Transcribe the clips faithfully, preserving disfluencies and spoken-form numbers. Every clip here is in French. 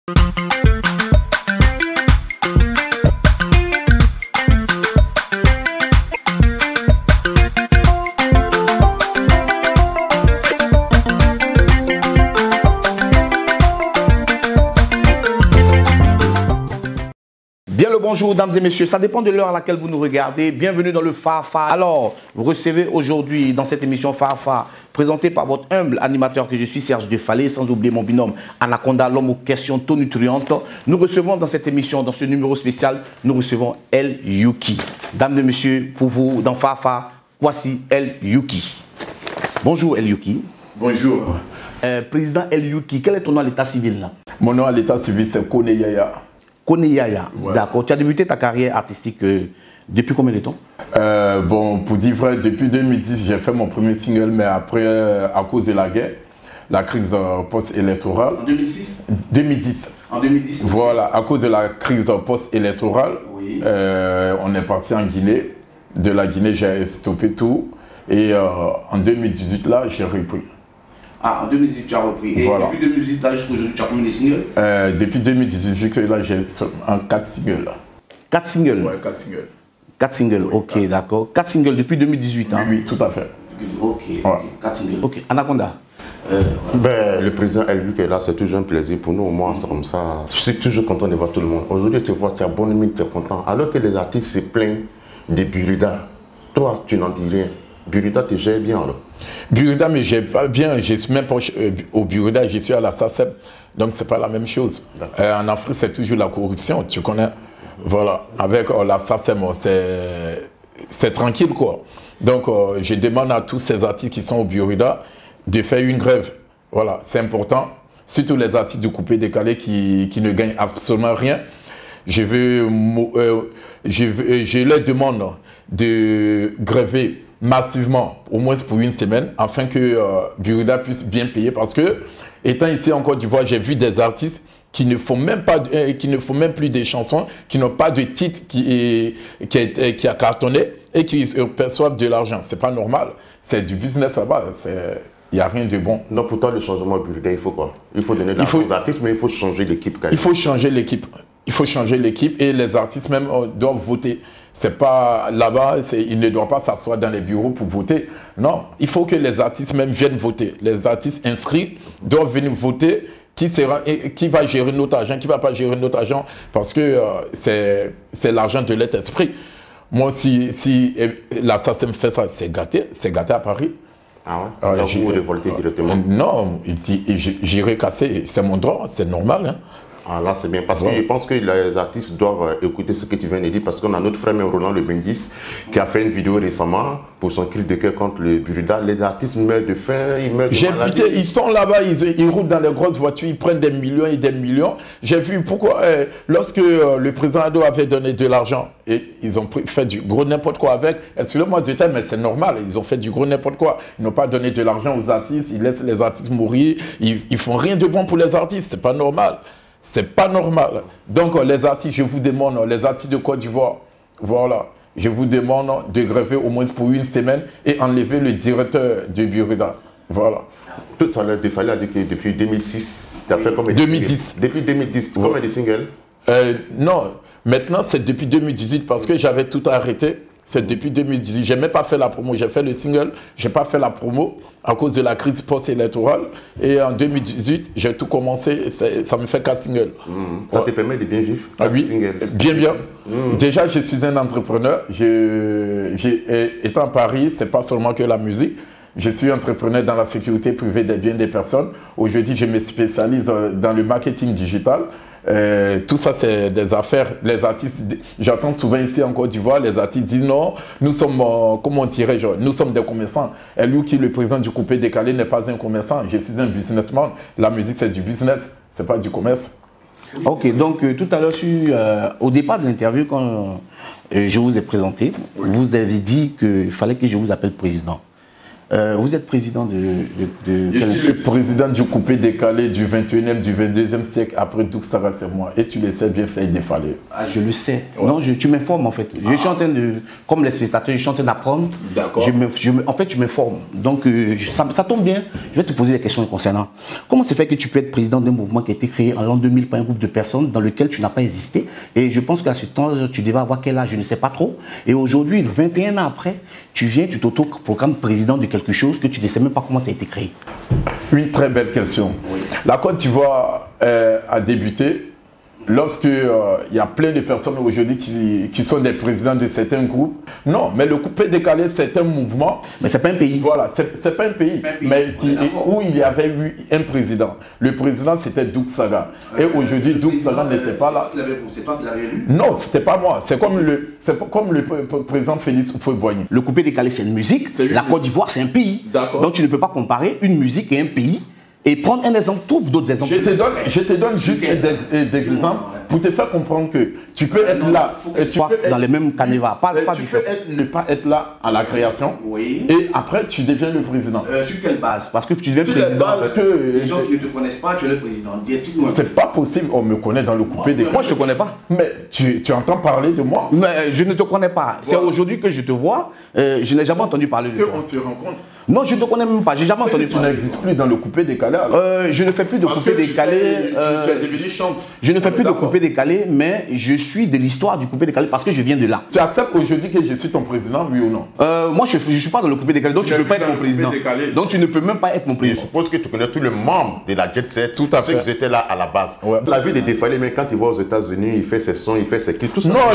Bien le bonjour, dames et messieurs. Ça dépend de l'heure à laquelle vous nous regardez. Bienvenue dans le Fafa. Alors, vous recevez aujourd'hui dans cette émission Fafa, présentée par votre humble animateur que je suis, Serge Defalé, sans oublier mon binôme Anaconda, l'homme aux questions tonitruantes. Nous recevons dans cette émission, dans ce numéro spécial, nous recevons El Youki. Dames et messieurs, pour vous, dans Fafa, voici El Youki. Bonjour El Youki. Bonjour. Euh, président El Youki, quel est ton nom à l'état civil là? Mon nom à l'état civil, c'est Kone Yaya. Kone Yaya, ouais. D'accord. Tu as débuté ta carrière artistique euh, depuis combien de temps? euh, Bon, pour dire vrai, depuis deux mille dix, j'ai fait mon premier single, mais après, euh, à cause de la guerre, la crise euh, post-électorale. En deux mille six? deux mille dix. En deux mille dix. Voilà, à cause de la crise post-électorale, oui. euh, on est parti en Guinée. De la Guinée, j'ai stoppé tout. Et euh, en deux mille dix-huit, là, j'ai repris. Ah, en deux mille dix-huit, tu as repris. Et voilà. Depuis deux mille dix-huit, là, jusqu'à aujourd'hui, tu as combien de singles? euh, Depuis deux mille dix-huit, là, j'ai un quatre singles. quatre singles? Ouais, quatre singles. quatre singles, oui, ok, d'accord. quatre singles depuis deux mille dix-huit, hein? Oui, oui, tout à fait. Ok, ouais. Ok, quatre singles. Ok, Anaconda. Euh, ben, le président El Youki est là, c'est toujours un plaisir pour nous. Au moins, c'est comme ça. Je suis toujours content de voir tout le monde. Aujourd'hui, tu vois, tu as bonne mine, tu es content. Alors que les artistes se plaignent des Burida, toi, tu n'en dis rien. Burida te gère bien, alors. Burida me gère pas bien, je suis même pas au Burida, je suis à la S A C E M, donc c'est pas la même chose. Euh, en Afrique, c'est toujours la corruption, tu connais. Voilà, avec euh, la S A C E M, c'est tranquille, quoi. Donc, euh, je demande à tous ces artistes qui sont au Burida de faire une grève. Voilà, c'est important. Surtout les artistes du coupé décalé qui, qui ne gagnent absolument rien. Je veux, euh, je, veux, je leur demande de gréver massivement, au moins pour une semaine, afin que euh, Burida puisse bien payer. Parce que, étant ici en Côte d'Ivoire, j'ai vu des artistes qui ne font même pas, euh, qui ne font même plus des chansons, qui n'ont pas de titre qui, est, qui, est, qui a cartonné et qui perçoivent de l'argent. C'est pas normal. C'est du business là-bas. Il n'y a rien de bon. Non, pour toi, le changement Burida, il faut quoi? Il faut donner de l'argent aux artistes, mais il faut changer l'équipe. Il faut changer l'équipe. Il faut changer l'équipe et les artistes même euh, doivent voter. C'est pas là-bas, ils ne doivent pas s'asseoir dans les bureaux pour voter. Non, il faut que les artistes même viennent voter. Les artistes inscrits doivent venir voter. Qui, sera, qui va gérer notre argent, qui ne va pas gérer notre argent, parce que euh, c'est l'argent de l'être esprit. Moi, si, si la S A C E M fait ça, c'est gâté, c'est gâté à Paris. Ah ouais? Alors, vous vous révoltez directement? Non, j'irai casser, c'est mon droit, c'est normal. Hein. Ah là c'est bien, parce que ouais. Je pense que les artistes doivent écouter ce que tu viens de dire, parce qu'on a notre frère même Roland Le Bengis qui a fait une vidéo récemment pour son cri de cœur contre le Burida. Les artistes meurent de faim, ils meurent de J'ai pité, ils sont là-bas, ils, ils roulent dans les grosses voitures, ils prennent des millions et des millions. J'ai vu pourquoi, euh, lorsque euh, le président Ado avait donné de l'argent, et ils ont pris, fait du gros n'importe quoi avec, excusez-moi du terme, mais c'est normal, ils ont fait du gros n'importe quoi. Ils n'ont pas donné de l'argent aux artistes, ils laissent les artistes mourir, ils, ils font rien de bon pour les artistes, c'est pas normal. C'est pas normal. Donc, les artistes, je vous demande, les artistes de Côte d'Ivoire, voilà, je vous demande de gréver au moins pour une semaine et enlever le directeur du Burida. Voilà. Tout à l'heure, il fallait dire que depuis deux mille six, tu as fait combien de deux mille dix. Singles? Depuis deux mille dix, combien de singles? euh, Non, maintenant c'est depuis deux mille dix-huit parce que j'avais tout arrêté. C'est depuis deux mille dix-huit. Je n'ai même pas fait la promo. J'ai fait le single, je n'ai pas fait la promo à cause de la crise post-électorale. Et en deux mille dix-huit, j'ai tout commencé. Ça me fait quatre singles. Mmh. Ça ouais. te permet de bien vivre? Ah oui, singles. Bien, bien. Mmh. Déjà, je suis un entrepreneur. Je, je, étant à Paris, ce n'est pas seulement que la musique. Je suis entrepreneur dans la sécurité privée des biens des personnes. Aujourd'hui, je me spécialise dans le marketing digital. Euh, tout ça, c'est des affaires. Les artistes, j'entends souvent ici en Côte d'Ivoire, les artistes disent non, nous sommes, euh, comment dirais-je, nous sommes des commerçants. Et lui, qui est le président du coupé décalé, n'est pas un commerçant. Je suis un businessman. La musique, c'est du business, c'est pas du commerce. Ok, donc euh, tout à l'heure, euh, au départ de l'interview, quand euh, je vous ai présenté, vous avez dit qu'il fallait que je vous appelle président. Euh, vous êtes président de... de, de Je suis le président du coupé décalé du vingt et unième, du vingt-deuxième siècle. Après Douxara, c'est moi. Et tu le sais bien, c'est défalé. Ah, je le sais. Ouais. Non, je, tu m'informes en fait. Ah. Je suis en train de... Comme les spectateurs, je suis en train d'apprendre. D'accord. Je me, je me, en fait, tu m'informes. Donc, euh, je, ça, ça tombe bien. Je vais te poser des questions concernant. Comment c'est fait que tu peux être président d'un mouvement qui a été créé en l'an deux mille par un groupe de personnes dans lequel tu n'as pas existé? Et je pense qu'à ce temps, tu devais avoir quel âge? Je ne sais pas trop. Et aujourd'hui, vingt et un ans après, tu viens, tu t'auto-proclames président de quelque chose que tu ne sais même pas comment ça a été créé. Une très belle question. Oui. La Côte d'Ivoire euh, a débuté lorsque il euh, y a plein de personnes aujourd'hui qui, qui sont des présidents de certains groupes. Non, mais le coupé décalé, c'est un mouvement. Mais c'est pas un pays. Voilà, c'est pas un pays, pas un pays. mais qui, où il y avait eu un président. Le président, c'était Douxara. Et aujourd'hui, Douxara n'était pas là. C'est toi qui l'avais élu? Non, c'était pas moi. C'est comme le, comme le président Félix Houphouët-Boigny. Le coupé décalé, c'est une musique. La Côte d'Ivoire, c'est un pays. Donc tu ne peux pas comparer une musique et un pays. Et prendre un exemple, trouve d'autres exemples. Je te donne, je te donne juste des exemples pour te faire comprendre que tu peux être non, là, et tu peux être dans les mêmes canevas, pas, pas tu peux être, ne pas être là à la création, oui. Et après tu deviens le président. Euh, sur quelle base? Parce que tu deviens sur président. Parce que les gens qui ne te connaissent pas, tu es le président. Explique-moi. C'est pas possible, on me connaît dans le coupé des. Moi je te connais pas. Mais tu, tu entends parler de moi? Mais je ne te connais pas. Voilà. C'est aujourd'hui que je te vois. Euh, je n'ai jamais entendu parler de que toi. On se rencontre. Non, je ne te connais même pas. J'ai jamais entendu parler. Tu n'existes plus dans le coupé décalé. Euh, je ne fais plus de Parce coupé décalé. Fais, euh, tu, tu es devenu chante. Je ne fais plus de coupé décalé, mais je suis de l'histoire du coupé décalé parce que je viens de là. Tu acceptes aujourd'hui que je suis ton président, oui ou non? euh, Moi, je ne suis pas dans le coupé décalé, donc tu ne peux pas être mon président. Donc tu ne peux même pas être mon président. Je suppose que tu connais tous les membres de la Jet Set, tout à fait. Ceux qui étaient là à la base. Ouais. La vie de Défalé, mais quand il va aux États-Unis, il fait ses sons, il fait ses clips, tout ça. Non,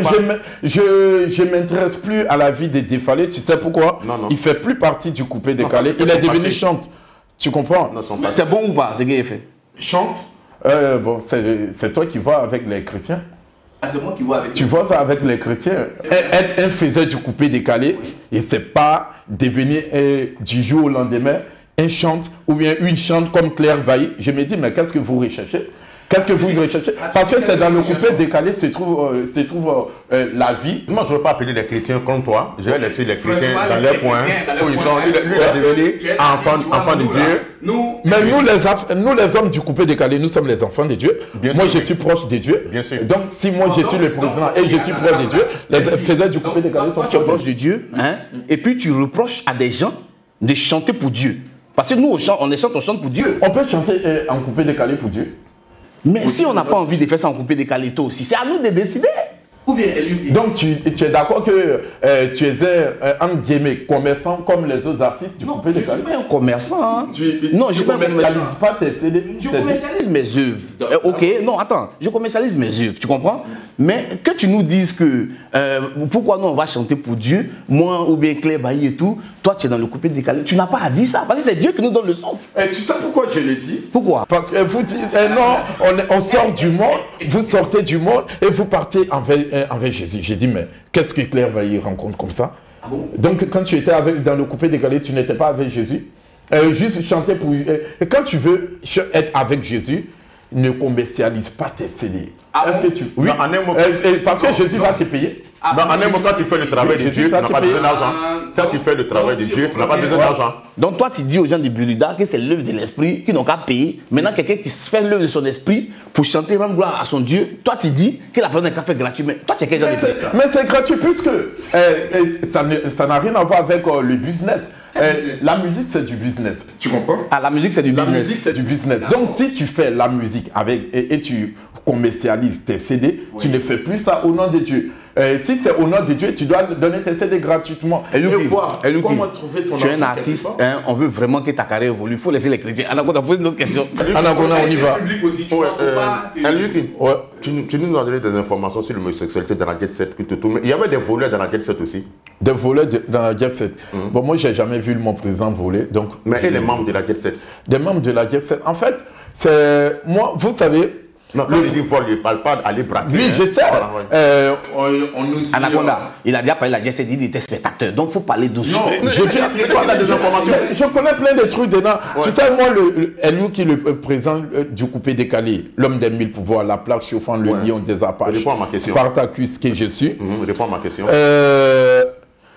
je je, je m'intéresse plus à la vie de Défalé. Tu sais pourquoi? Non, non. Il fait plus partie du coupé décalé. Il est devenu chante. Tu comprends? C'est bon ou pas ce qu'il a fait? Chante. Euh, bon, c'est toi qui vas avec les chrétiens. Ah, c'est moi qui vois avec Tu vois ça avec les chrétiens. Être un faiseur du coupé décalé, oui. Et c'est pas devenir euh, du jour au lendemain un chante ou bien une chante comme Claire Bailly. Je me dis, mais qu'est-ce que vous recherchez? Qu'est-ce que vous recherchez? Parce que c'est dans le coupé décalé se trouve, euh, se trouve euh, la vie. Moi, je ne veux pas appeler les chrétiens comme toi. Je vais laisser les chrétiens dans leur coin où ils sont. Lui, lui est devenu enfant, enfant de Dieu. Nous, mais nous les, nous, les hommes du coupé décalé, nous sommes les enfants de Dieu. Bien moi, sûr, je suis proche de Dieu. Bien sûr. Donc, si moi, je suis le président et je suis proche de Dieu, les faiseurs du coupé décalé sont proches de Dieu. Hein? Et puis, tu reproches à des gens de chanter pour Dieu. Parce que nous, on chante, on chante, on chante pour Dieu. On peut chanter euh, en coupé décalé pour Dieu. Mais si on n'a pas envie de faire ça en coupé décalé toi aussi, c'est à nous de décider. Ou bien, donc tu, tu es d'accord que euh, tu es un, un guillemets, commerçant comme les autres artistes du non, coupé décalé? Je ne suis pas un commerçant. Hein. Tu, non, tu je ne commercialises pas tes C D. Je commercialise mes œuvres. Euh, ok, non, attends, je commercialise mes œuvres, tu comprends? Mais que tu nous dises que euh, pourquoi nous on va chanter pour Dieu, moi ou bien Claire Bailly et tout, toi tu es dans le coupé décalé, tu n'as pas à dire ça, parce que c'est Dieu qui nous donne le souffle. Et tu sais pourquoi je l'ai dit? Pourquoi? Parce que vous dites, eh non, on, on sort du monde, vous sortez du monde et vous partez envers, envers Jésus. J'ai dit, mais qu'est-ce que Claire Bailly rencontre comme ça? Ah bon? Donc quand tu étais avec, dans le coupé décalé, tu n'étais pas avec Jésus. Euh, juste chanter pour... Euh, et quand tu veux être avec Jésus, ne commercialise pas tes C D. Ah Est-ce bon? que tu... Oui, non, en un mot, euh, parce que non, Jésus non. va te payer. Ah, non, en un mot, quand tu fais le travail de Dieu, tu n'as pas besoin d'argent. Quand tu fais le travail de Dieu, tu n'as pas besoin d'argent. Donc toi, tu dis aux gens de Burida que c'est l'œuvre de l'esprit, qu'ils n'ont qu'à payer. Maintenant, quelqu'un qui fait l'œuvre de son esprit pour chanter, rendre gloire à son Dieu, toi, tu dis que la personne n'a qu'à faire gratuit. Mais toi, tu es quel genre de personne? Mais c'est gratuit puisque euh, ça n'a rien à voir avec euh, le business. Euh, la musique, c'est du business. Tu comprends? Ah, la musique, c'est du business. La musique, c'est du business. Donc, si tu fais la musique avec et, et tu commercialises tes C D, oui. Tu ne fais plus ça au nom de Dieu. Euh, si c'est au nom de Dieu, tu dois donner tes C D gratuitement. Et, et voir et comment trouver ton tu es un artiste, hein, on veut vraiment que ta carrière évolue. Il faut laisser les chrétiens. Anaconda, pose une autre question. Anaconda, on y va. Aussi, tu ouais, euh, pas, ouais. tu, tu nous as donné des informations sur l'homosexualité dans la Jet Set. Il y avait des voleurs dans la Jet Set aussi. Des voleurs de, dans la Jet Set. Mm. Bon, moi, je n'ai jamais vu mon président voler. Donc, mais et les membres de la Jet Set? Des membres de la Jet Set. En fait, c'est moi, vous savez. Non, quand il dit vol, il ne parle pas d'aller braquer. Oui, hein. Je sais. Voilà, ouais. euh, on, on nous dit, Anaconda, euh... il a déjà parlé de la Jet Set, il était spectateur. Donc, il faut parler doucement. Non, je, viens, je, des informations. Je connais plein de trucs dedans. Ouais. Tu sais, moi, le, le, qui est le président du coupé décalé, l'homme des mille pouvoirs, la plaque chauffant, le ouais. lion des Apaches, réponds à ma question. Spartacus, que je suis. Mmh, réponds à ma question. Euh,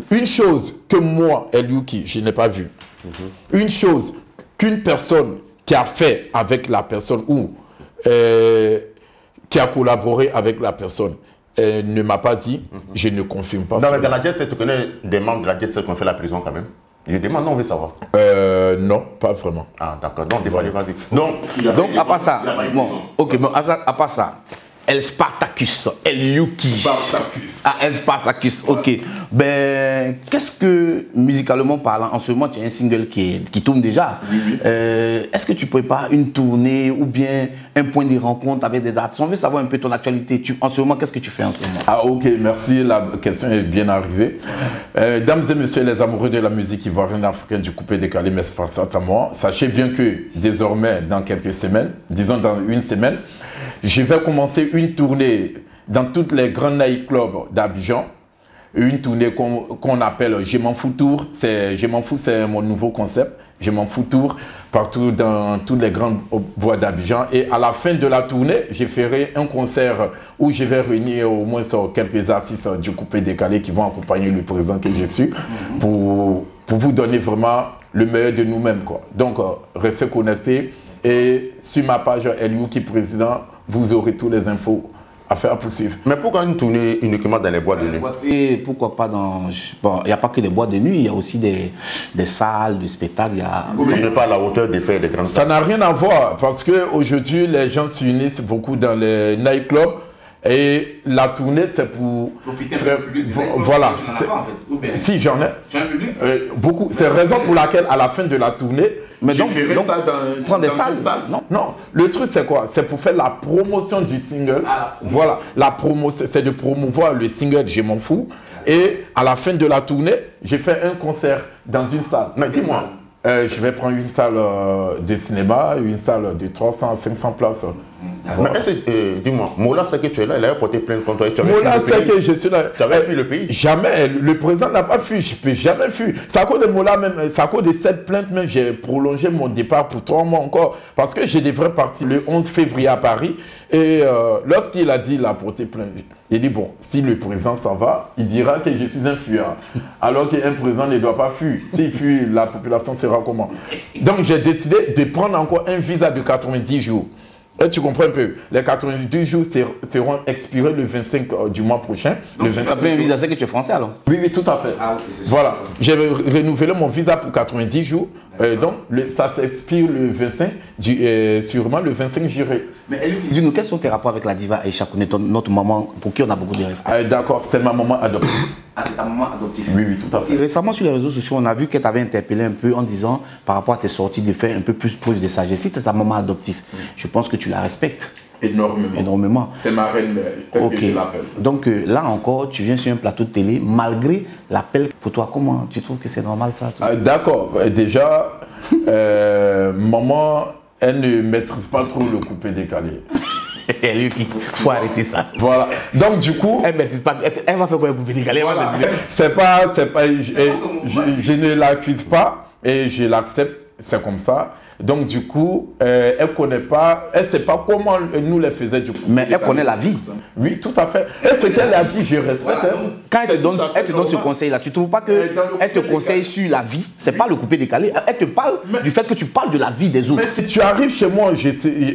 Une chose que moi, Eliuki, je n'ai pas vue. Mm-hmm. Une chose qu'une personne qui a fait avec la personne ou euh, qui a collaboré avec la personne euh, ne m'a pas dit, mm-hmm. je ne confirme pas. Dans, dans la Jet Set, tu connais des membres de la Jet Set qui ont fait la prison quand même? Je demande, non, on veut savoir. Euh, non, pas vraiment. Ah, d'accord. Donc, voilà. vas-y. Donc, Donc, à part ça, bon, ok, bon, à part ça, El Spartacus, Eliuki. Spartacus. Ah, El Spartacus, ok. Ben, qu'est-ce que, musicalement parlant, en ce moment, tu as un single qui, est, qui tourne déjà. Oui, oui. Euh, Est-ce que tu prépares une tournée ou bien un point de rencontre avec des artistes? On veut savoir un peu ton actualité. Tu, en ce moment, qu'est-ce que tu fais en ce moment? Ah, ok, merci. La question est bien arrivée. Euh, dames et messieurs, les amoureux de la musique ivoirienne africaine du coupé décalé, mais c'est à moi. Sachez bien que désormais, dans quelques semaines, disons dans une semaine, je vais commencer une tournée dans toutes les grands nightclubs d'Abidjan. Une tournée qu'on qu'on appelle Je m'en fous tour. Je m'en fous, c'est mon nouveau concept. Je m'en fous tour partout dans tous les grands bois d'Abidjan. Et à la fin de la tournée, je ferai un concert où je vais réunir au moins quelques artistes du coupé décalé qui vont accompagner le président que je suis pour, pour vous donner vraiment le meilleur de nous-mêmes, quoi. Donc, restez connectés. Et sur ma page Eliuki Président, vous aurez toutes les infos à faire poursuivre. Mais pourquoi une tournée uniquement dans les boîtes de nuit? Et pourquoi pas dans... Bon, il n'y a pas que des boîtes de nuit, il y a aussi des, des salles, des spectacles. Il y a... Vous ne pas à la hauteur des faits des grandes Ça n'a rien à voir parce qu'aujourd'hui, les gens s'unissent beaucoup dans les nightclubs et la tournée, c'est pour... Profiter un peu du public. Voilà. Tu n'en as pas en fait. Ou bien... Si, j'en ai. Tu as un public? euh, Beaucoup. C'est la raison pour laquelle, à la fin de la tournée, mais je donc, ferai donc, ça dans, prendre des dans salles, une salle. non? Non, le truc c'est quoi? C'est pour faire la promotion du single. Ah, la voilà, la promotion, c'est de promouvoir le single Je m'en fous. Et à la fin de la tournée, j'ai fait un concert dans une salle. Mais dis-moi, euh, je vais prendre une salle euh, de cinéma, une salle de trois cents à cinq cents places. Mais est-ce que, euh, dis-moi, Mola sait que tu es là, il a porté plainte contre toi et tu avais Mola fui le sait pays. que je suis là. Tu avais fui le pays? Jamais. Le président n'a pas fui. Je ne peux jamais fuir. C'est à cause de Mola même. C'est à cause de cette plainte même. J'ai prolongé mon départ pour trois mois encore. Parce que je devrais partir le onze février à Paris. Et euh, lorsqu'il a dit il a porté plainte, il dit bon, si le président s'en va, il dira que je suis un fuyard. Alors qu'un président ne doit pas fuir. S'il fuit, la population sera comment? Donc j'ai décidé de prendre encore un visa de quatre-vingt-dix jours. Et tu comprends un peu, les quatre-vingt-dix jours seront expirés le vingt-cinq du mois prochain. Donc le tu as fait un visa, c'est que tu es français alors? Oui, oui, tout à fait. Ah, okay, voilà, j'ai renouvelé mon visa pour quatre-vingt-dix jours. Euh, donc, le, ça s'expire le vingt-cinq, du, euh, sûrement le vingt-cinq juillet. Mais dis-nous, quels sont tes rapports avec la diva Aïcha Koné, notre maman, pour qui on a beaucoup de respect? euh, D'accord, c'est ma maman adoptive. Ah, c'est ta maman adoptive? Oui, oui, tout à fait. Et récemment, sur les réseaux sociaux, on a vu qu'elle t'avait interpellé un peu en disant, par rapport à tes sorties, de faire un peu plus preuve de sagesse. Si tu es ta maman adoptive, mm. je pense que tu la respectes. Énormément. Énormément. C'est ma reine, mais okay. que je l'appelle. Donc euh, là encore, tu viens sur un plateau de télé, malgré l'appel pour toi. Comment tu trouves que c'est normal ça? euh, D'accord. Déjà, euh, maman, elle ne maîtrise pas trop le coupé décalé. Il faut arrêter ça. Voilà. Donc du coup, elle maîtrise pas. Elle va faire quoi un coupé décalé? Voilà. C'est pas, c'est pas. Je, je, je ne l'accuse pas et je l'accepte. C'est comme ça. Donc du coup, euh, elle connaît pas, elle sait pas comment nous les faisait du coup. Mais elle connaît la vie. Oui, tout à fait. Et ce qu'elle a dit, je respecte. Voilà. Quand elle te donne, elle te donne ce conseil-là, tu trouves pas que elle te conseille sur la vie? C'est pas le coupé décalé. Elle te parle mais, du fait que tu parles de la vie des autres. Mais si tu arrives chez moi, je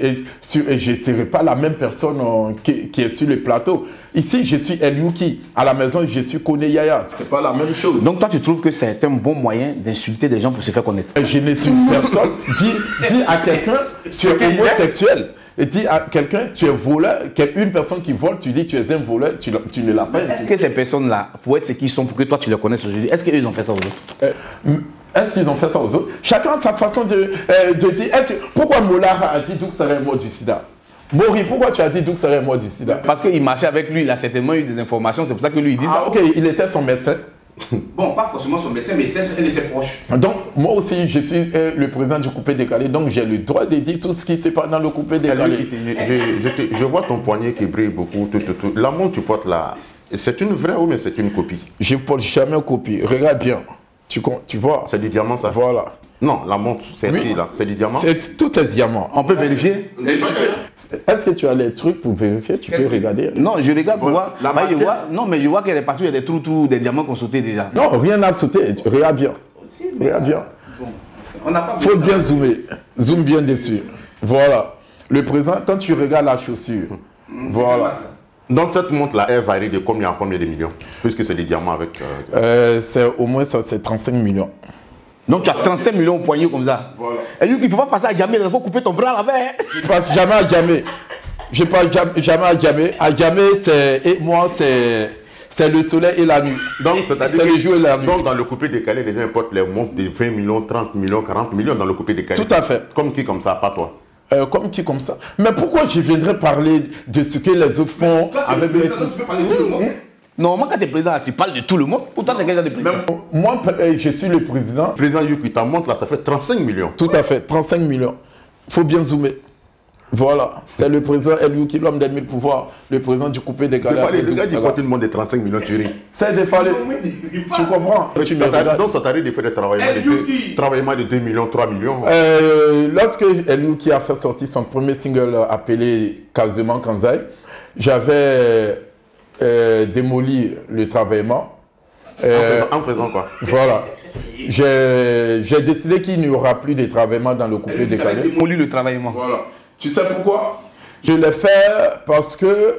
ne serai pas la même personne euh, qui, qui est sur le plateau. Ici, je suis Eliuki. À la maison, je suis Koné Yaya. C'est pas la même chose. Donc toi, tu trouves que c'est un bon moyen d'insulter des gens pour se faire connaître? Je n'insulte personne. Dis, dis à quelqu'un, tu es homosexuel. Et dis à quelqu'un, tu es voleur. Une personne qui vole, tu dis tu es un voleur, tu, tu ne l'as pas. Est-ce que ces personnes-là, pour être ce qu'ils sont, pour que toi tu les connaisses aujourd'hui, est-ce qu'ils ont fait ça aux autres? euh, Est-ce qu'ils ont fait ça aux autres? Chacun a sa façon de, euh, de dire. Que, pourquoi Mola a dit Douk serait mort du sida? Mori, pourquoi tu as dit Douk serait mort du sida? Parce qu'il marchait avec lui, il a certainement eu des informations, c'est pour ça que lui il dit ah, ça. Ok, il était son médecin. Bon, pas forcément son médecin, mais c'est un de ses proches. Donc, moi aussi, je suis euh, le président du coupé décalé, donc j'ai le droit de dire tout ce qui se passe dans le coupé décalé. Je, je, je, je vois ton poignet qui brille beaucoup. Tout, tout, tout. La montre que tu portes là, c'est une vraie ou mais c'est une copie? Je ne porte jamais une copie. Regarde bien. Tu, tu vois? C'est du diamant ça? Voilà. Non, la montre, c'est Oui. qui là? C'est du diamant? C'est tout est diamant. On peut vérifier? Est-ce que tu as les trucs pour vérifier? Tu peux regarder. Non, je regarde pour Voilà. voir. La Bah, je matière- vois. Non, mais je vois qu'il y a des partout, il y a des trous, trous, des diamants qu'on sauté déjà. Non, rien n'a sauté. Regarde bien. Regarde bien. On n'a pas Faut bien zoomer. Zoom bien dessus. Voilà. Le présent, quand tu regardes la chaussure, voilà. Donc cette montre-là, elle varie de combien à combien de millions? Puisque c'est des diamants avec... euh, Euh, c'est au moins ça, c'est trente-cinq millions. Donc tu as trente-cinq millions au poignet comme ça. Voilà. Et lui, il ne faut pas passer à jamais, il faut couper ton bras là-bas. hein. Je passe jamais à jamais. Je passe jam- jamais à jamais. À jamais, c'est et moi, c'est c'est le soleil et la nuit. Donc, c'est-à-dire C'est que- le jour et la nuit. Donc, dans le coupé décalé, les gens importent les montres de vingt millions, trente millions, quarante millions dans le coupé décalé. Tout à fait. Comme qui, comme ça, pas toi? Euh, comme qui comme ça. Mais pourquoi je viendrais parler de ce que les autres font avec les trucs? Normalement, quand tu es président, tu parles de tout le monde. Pourtant, tu es quelqu'un de président. Moi, euh, je suis le président. Président Yuki, ta montre là, ça fait trente-cinq millions. Tout à fait, trente-cinq millions. Faut bien zoomer. Voilà, c'est le président Eliou qui l'homme des mille pouvoirs, le président du coupé décalé. Le avec gars Doug dit Saga. quand une montre de trente-cinq millions, tu ris. C'est des fallait. Tu comprends? Tu me Ça t'arrive- regardes. donc ça t'arrive de faire des travaillements de, deux, travaillements de deux millions, trois millions. Euh, lorsque Eliou qui a fait sortir son premier single euh, appelé Quasiment Kanzai, j'avais euh, démoli le travaillement. En Euh, faisant- en faisant quoi? voilà. J'ai j'ai décidé qu'il n'y aura plus de travaillement dans le coupé décalé. démoli le travaillement. Voilà. Tu sais pourquoi? Je l'ai fait parce que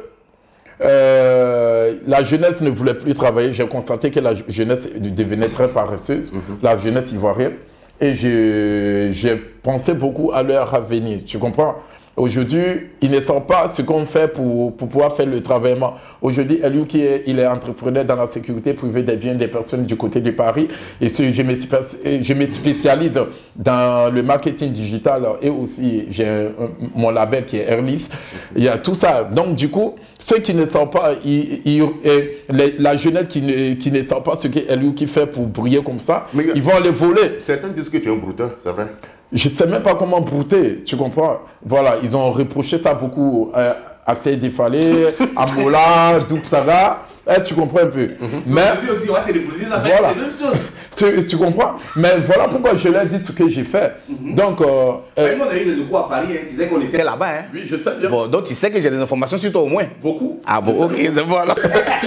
euh, la jeunesse ne voulait plus travailler. J'ai constaté que la jeunesse devenait très paresseuse, la jeunesse ivoirienne. Et je- j'ai pensé beaucoup à leur avenir. Tu comprends? Aujourd'hui, ils ne savent pas ce qu'on fait pour, pour pouvoir faire le travaillement. Aujourd'hui, Eliou, qui est, il est entrepreneur dans la sécurité privée des biens des personnes du côté de Paris. Et ce, je, me, spé- je me spécialise dans le marketing digital et aussi j'ai un- mon label qui est Airlist. Il y a tout ça. Donc, du coup, ceux qui ne savent pas, ils- ils- et les- la jeunesse qui ne, qui ne savent pas ce que Eliou qui fait pour briller comme ça, Mais- ils vont les voler. Certains disent que tu es un brouteur, c'est vrai. Je ne sais même pas comment brouter, tu comprends? Voilà, ils ont reproché ça beaucoup euh, à Seydi Falé, à Mola, Doug Saga, eh, tu comprends un peu. Mais aussi, on va te reposer, ça fait Voilà. la même chose. tu, tu comprends? Mais voilà pourquoi je leur dis ce que j'ai fait. Donc, euh, euh, on a eu des coups à Paris, hein. Tu sais qu'on était là-bas. Hein. oui, je sais bien. Bon, donc tu sais que j'ai des informations sur toi au moins. Beaucoup. Ah bon, ok, c'est voilà.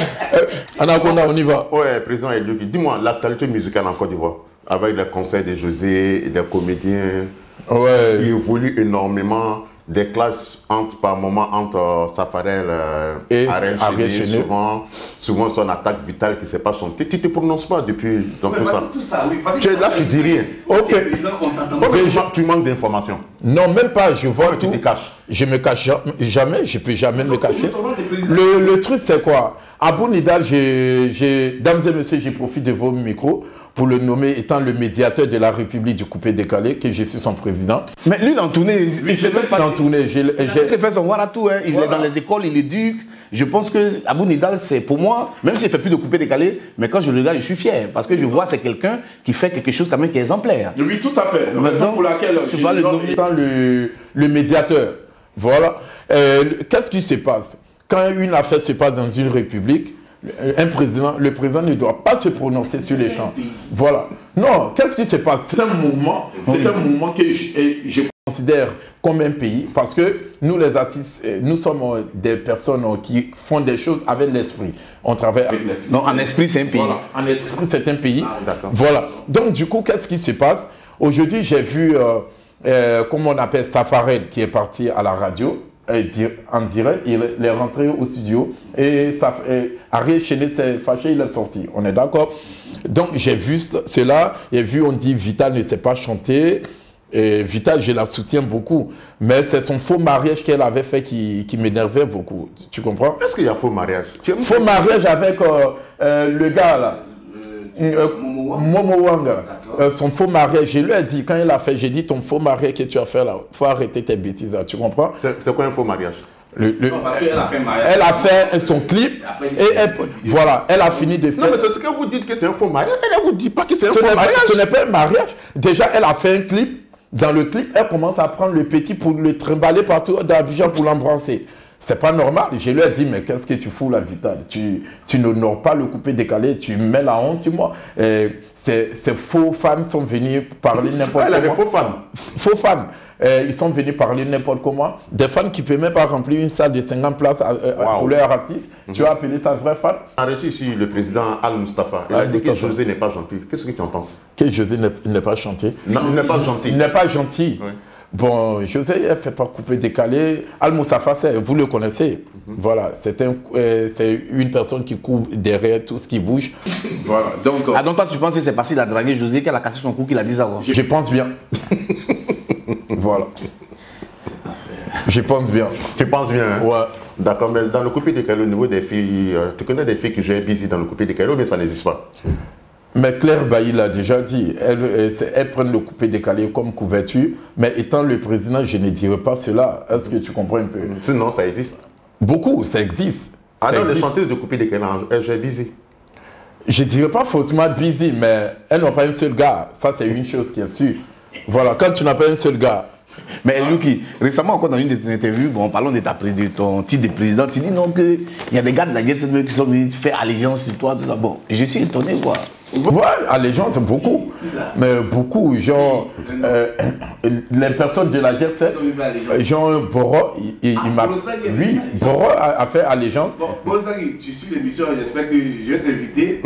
Anaconda, on y va. Ouais, président Eliou, dis-moi, l'actualité musicale en Côte d'Ivoire, avec les concerts de José et des comédiens, Ouais. il évolue énormément. Des classes entre, par moment entre euh, Safarel euh, Et Ariel Ariel Chéné, Chéné. souvent, souvent son attaque vitale qui ne s'est pas chantée. Tu ne te prononces pas depuis dans tout ça. Tout ça, oui. Parce Tu es là, tu dis rien. Ok. Oh, mais tu, manques- tu manques d'informations. Non, même pas, je vois Mais tu tout. te caches. Je me cache ja- jamais, je peux jamais me cacher. ton rôle de président. Le, le truc, c'est quoi? Abou Nidal, j'ai, j'ai- dames et messieurs, je profite de vos micros pour le nommer étant le médiateur de la République du coupé décalé, que je suis son président. Mais lui, dans tournée, il Oui, je fait vais en tournée. J'ai, j'ai- Il fait son voir à tout. Hein. Il Voilà. est dans les écoles, il éduque. Je pense que Abou Nidal, c'est pour moi, même s'il ne fait plus de coupé décalé, mais quand je le regarde, je suis fier. Parce que je vois c'est quelqu'un qui fait quelque chose quand même qui est exemplaire. Oui, tout à fait. La Maintenant, raison pour laquelle tu je vas le le nomme nommer. étant le, le médiateur. Voilà. Euh, Qu'est-ce qui se passe? Quand une affaire se passe dans une république, un président, le président ne doit pas se prononcer sur les champs. Voilà. Non, qu'est-ce qui se passe? C'est un mouvement, c'est un mouvement que je, et je considère comme un pays parce que nous, les artistes, euh, nous sommes euh, des personnes euh, qui font des choses avec l'esprit. On travaille avec l'esprit. Non, en esprit, c'est un pays. Voilà. En esprit, c'est un pays. d'accord. Voilà. Donc, du coup, qu'est-ce qui se passe? Aujourd'hui, j'ai vu, euh, euh, comment on appelle, Safarel, qui est parti à la radio, euh, dire- en direct. Il est- il est rentré au studio et ça, euh, Ariel Chéné s'est fâché, il est sorti. On est d'accord? Donc, j'ai vu ce- cela. J'ai vu, on dit, Vital ne sait pas chanter. Et Vital, je la soutiens beaucoup. Mais c'est son faux mariage qu'elle avait fait qui, qui m'énervait beaucoup. Tu comprends? Est-ce qu'il y a faux mariage? Tu aimes- Faux mariage avec euh, euh, le gars là. Euh, Momo Wanga. Euh, son faux mariage, je lui ai dit, quand il a fait, j'ai dit ton faux mariage que tu as fait là, faut arrêter tes bêtises là, tu comprends? C'est c'est quoi un faux mariage? Le- le- Parce qu'elle a fait un mariage. elle a fait son clip et elle, voilà, elle a fini de Non, faire. mais c'est ce que vous dites que c'est un faux mariage. Elle ne vous dit pas que c'est un Ce faux n'est pas- mariage. ce n'est pas un mariage. Déjà, elle a fait un clip. Dans le clip, elle commence à prendre le petit pour le trimballer partout d'Abidjan pour l'embrasser. C'est pas normal. Je lui ai dit, mais qu'est-ce que tu fous là, Vital? Tu, tu n'honores pas le coupé décalé, tu mets la honte sur moi. Ces, ces faux fans sont venus parler n'importe comment. Elle a des faux fans. Faux fans. Euh, ils sont venus parler n'importe comment. Des fans qui ne peuvent même pas remplir une salle de cinquante places à, euh, wow. pour leur artiste. Mm-hmm. Tu as appelé ça vrai fan? On a reçu ici le président Al-Mustafa. Il Al a dit Mustafa. que José n'est pas gentil. Qu'est-ce que tu en penses? Que José n'est pas gentil? Non, il n'est pas gentil. Il n'est pas gentil. Oui. Bon, José, il ne fait pas couper décalé. Al-Mustafa, vous le connaissez. Mm-hmm. Voilà, c'est un, euh, une personne qui coupe derrière tout ce qui bouge. Voilà. Donc, euh... ah, donc toi, tu penses que c'est parce qu'il a dragué José qu'elle a cassé son cou qu'il a dit ça? Je pense bien. Voilà. Je pense bien. Tu penses bien, hein? Ouais. D'accord, mais dans le coupé décalé, au niveau des filles, euh, tu connais des filles qui jouent busy dans le coupé décalé, mais ça n'existe pas? Mais Claire Bailly l'a déjà dit, elles, elles prennent le coupé décalé comme couverture, mais étant le président, je ne dirais pas cela. Est-ce que tu comprends un peu? Sinon, ça existe. Beaucoup, ça existe. Ah non, les chanteuses de coupé décalé, elles jouent busy. Je ne dirais pas forcément busy, mais elles n'ont pas un seul gars. Ça, c'est une chose qui est sûre. Voilà, quand tu n'as pas un seul gars. Mais Luki, récemment encore dans une de tes interviews, bon, parlons de, ta, de ton titre de président, tu dis non qu'il y a des gars de la guerre qui sont venus faire allégeance sur toi, tout ça. Bon, je suis étonné quoi. Ouais, allégeance, beaucoup. Mais beaucoup, genre, euh, les personnes de la guerre, c'est. Genre, Boro, il, il, il m'a. Oui, Boro a, a fait allégeance. Bon, Boro, tu suis l'émission, j'espère que je vais t'inviter.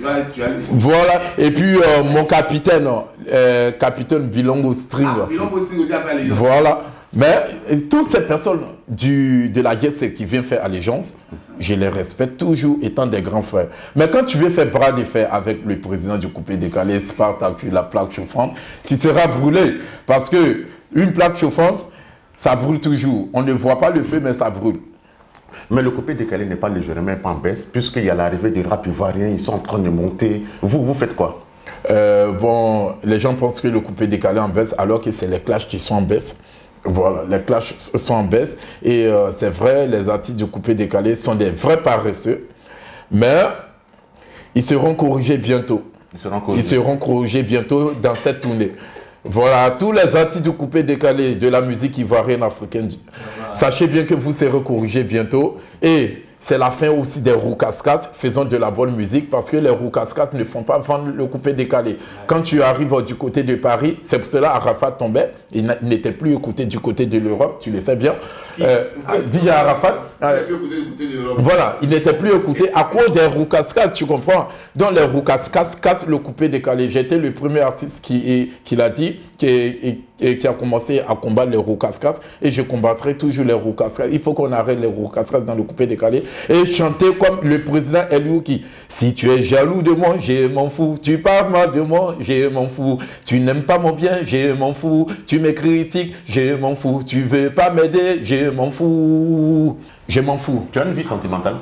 Voilà, et puis euh, mon capitaine, euh, capitaine Bilongo String. Ah, Bilongo String aussi a fait allégeance. Voilà. Mais toutes ces personnes du, de la guerre qui viennent faire allégeance, je les respecte toujours étant des grands frères. Mais quand tu veux faire bras de fer avec le président du coupé décalé, Spartak, la plaque chauffante, tu seras brûlé. Parce que une plaque chauffante, ça brûle toujours. On ne voit pas le feu, mais ça brûle. Mais le coupé décalé n'est pas légèrement en baisse, puisqu'il y a l'arrivée des rap ivoiriens, ils sont en train de monter. Vous, vous faites quoi? euh, Bon, les gens pensent que le coupé décalé est en baisse, alors que c'est les clashs qui sont en baisse. Voilà, les clashs sont en baisse et euh, c'est vrai, les artistes du coupé décalé sont des vrais paresseux, mais ils seront corrigés bientôt. Ils seront corrigés, ils seront corrigés bientôt dans cette tournée. Voilà, tous les artistes du coupé décalé de la musique ivoirienne africaine, sachez bien que vous serez corrigés bientôt et c'est la fin aussi des Roucascas, faisant de la bonne musique, parce que les Roucascas ne font pas vendre le coupé décalé. Quand tu arrives du côté de Paris, c'est pour cela Arafat tombait, il n'était plus écouté du côté de l'Europe, tu le sais bien. Euh, D J Arafat, euh, voilà, il n'était plus écouté à cause des Roucascas, tu comprends? Donc les Roucascas cassent le coupé décalé. J'étais le premier artiste qui, qui l'a dit, qui, et, et qui a commencé à combattre les Roucascas, et je combattrai toujours les Roucascas. Il faut qu'on arrête les Roucascas dans le coupé décalé et chanter comme le président Eliouki. Si tu es jaloux de moi, je m'en fous. Tu parles mal de moi, je m'en fous. Tu n'aimes pas mon bien, je m'en fous. Tu me critiques, je m'en fous. Tu veux pas m'aider, je m'en fous. Je m'en fous. Tu as une vie sentimentale?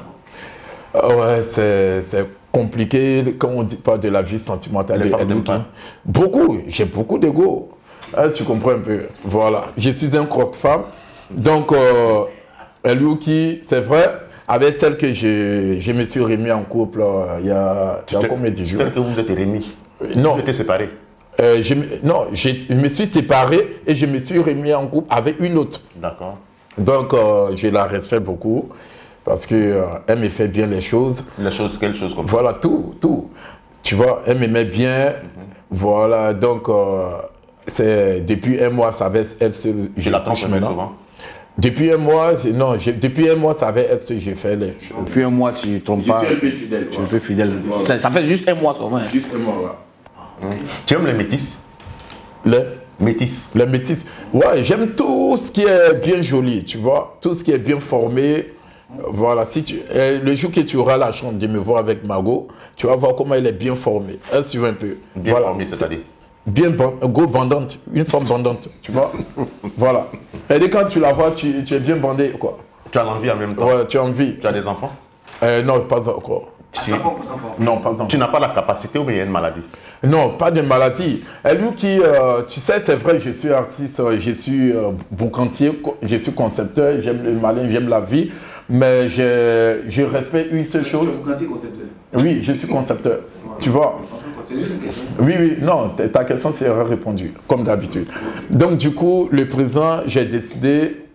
Ouais, c'est compliqué quand on dit pas de la vie sentimentale de Eliouki. Beaucoup, j'ai beaucoup d'ego. Ah, tu comprends un peu. Voilà, je suis un croque-femme. Donc, euh, Eliouki, c'est vrai, avec celle que je, je me suis remis en couple euh, il y a, il y a combien de jours? Celle que vous êtes remis? Non. Vous étiez séparés? euh, je, Non, je me suis séparé et je me suis remis en couple avec une autre. D'accord. Donc, euh, je la respecte beaucoup parce qu'elle euh, me fait bien les choses. Les choses, quelles choses comme ça? Voilà, tout, tout. Tu vois, elle m'aimait bien. Mm-hmm. Voilà, donc, euh, c'est depuis un mois, ça va être elle seule. Je la trompe souvent? Depuis un mois, non, depuis un mois, ça va être ce que j'ai fait. Les choses. Depuis un mois, tu ne trompes pas. Je suis un peu fidèle. Tu es un peu fidèle. Ça, ça fait juste un mois, souvent. Hein. Juste un mois, ouais. Hum. Tu aimes les métis? Les métis? Les métis. Ouais, j'aime tout ce qui est bien joli, tu vois. Tout ce qui est bien formé. Voilà, si tu, le jour que tu auras la chance de me voir avec Margot, tu vas voir comment elle est bien formée. Elle suit un peu. Bien voilà. formée, c'est-à-dire? Bien go bandante, une femme bandante, tu vois. Voilà. Et dès quand tu la vois, tu, tu es bien bandé, quoi. Tu as l'envie en même temps? Ouais, tu as envie. Tu as des enfants? euh, Non, pas encore. Tu... Non, pas encore. Tu n'as pas la capacité ou bien il y a une maladie? Non, pas de maladie. Et lui qui, euh, tu sais, c'est vrai, je suis artiste, je suis euh, boucantier, je suis concepteur, j'aime le malin, j'aime la vie, mais je, je respecte une seule chose. Tu es boucantier, concepteur? Oui, je suis concepteur. Tu vois? C'est juste une question. Oui, oui, non, ta question sera répondue, comme d'habitude. Donc, du coup, le président, j'ai décidé,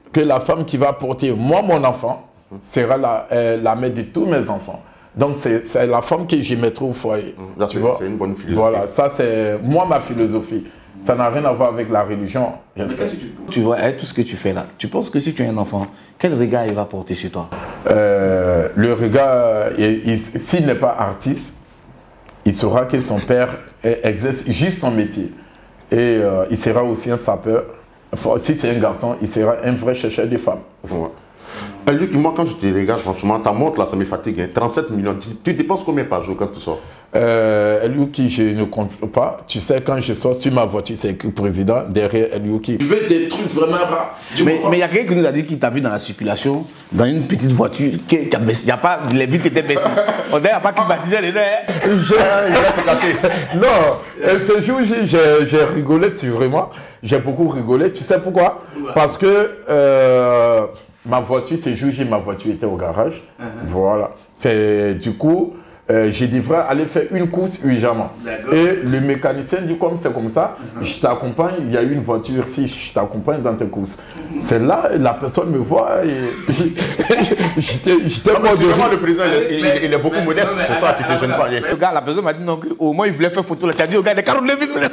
que la femme qui va porter moi, mon enfant, sera la, euh, la mère de tous mes enfants. Donc, c'est la femme que je mettrai au foyer. C'est une bonne philosophie. Voilà, ça c'est moi ma philosophie. Ça n'a rien à voir avec la religion. Tu, tu vois, hein, tout ce que tu fais là, tu penses que si tu as un enfant, quel regard il va porter sur toi? euh, Le regard, s'il n'est pas artiste, il saura que son père exerce juste son métier. Et euh, il sera aussi un sapeur. Enfin, si c'est un garçon, il sera un vrai chercheur de femmes. Ouais. Luc, moi quand je te regarde, franchement, ta montre là, ça me fatigue. Hein. trente-sept millions, tu, tu dépenses combien par jour quand tu sors? Euh, Eliouki, je ne compte pas. Tu sais, quand je sors sur ma voiture, c'est écrit président derrière Eliouki. Tu veux des trucs vraiment rares. Mais il y a quelqu'un qui nous a dit qu'il t'a vu dans la circulation, dans une petite voiture, qui a baissé. Il n'y a pas, les vitres étaient baissées. On dirait qu'il n'y a pas climatisé les deux. Il va se cacher. Non, ce jour, j'ai rigolé sur vraiment. J'ai beaucoup rigolé. Tu sais pourquoi? Parce que euh, ma voiture, ce jour, ma voiture était au garage. Uh-huh. Voilà. C'est du coup. Euh, je devrais aller faire une course urgemment. Et le mécanicien dit comme c'est comme ça, uh-huh. je t'accompagne, il y a une voiture ici, je t'accompagne dans tes courses. Uh-huh. C'est là, la personne me voit et j'étais vraiment le président, il, il, il, il est beaucoup modeste, c'est ça, tu te gênes pas. Le gars, la personne m'a dit non, au moins il voulait faire photo là, tu as dit au gars, les carottes levites, vous êtes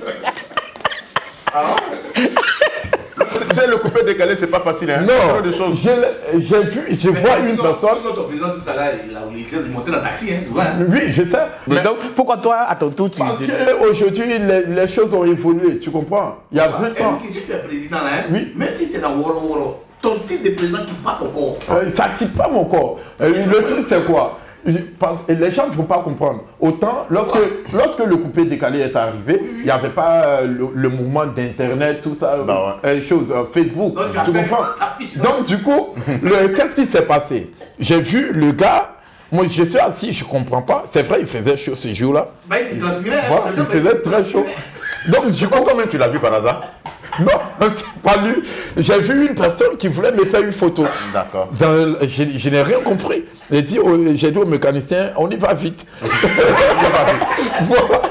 Tu sais, le coupé décalé, c'est pas facile. Hein? Non, j'ai vu, je vois une personne. Sinon, ton président, tout ça là, il a voulu monter dans le taxi, hein, souvent. Hein? Oui, je sais. Mais donc, pourquoi toi, à ton tour, tu. Parce qu'aujourd'hui, les, les choses ont évolué, tu comprends? Il y a vingt ans. Et si tu es président là, hein, oui. Même si tu es dans Woro Woro, ton titre de président ne quitte pas ton corps. Euh, ça ne quitte pas mon corps. Euh, le truc, c'est quoi? Parce, les gens ne vont pas comprendre. Autant, lorsque, lorsque le coupé décalé est arrivé, il n'y avait pas le, le mouvement d'Internet, tout ça, bah ouais. euh, choses, euh, Facebook, donc, tu comprends? Donc, du coup, qu'est-ce qui s'est passé? J'ai vu le gars, moi je suis assis, je ne comprends pas. C'est vrai, il faisait chaud ce jour-là. Bah, il transpirait. Voilà, il faisait très chaud. Donc, du coup, comment tu l'as vu par hasard? Non, c'est pas lui. J'ai vu une personne qui voulait me faire une photo. D'accord. Je, je n'ai rien compris. J'ai dit, au, dit au mécanicien, on y va vite. Voilà.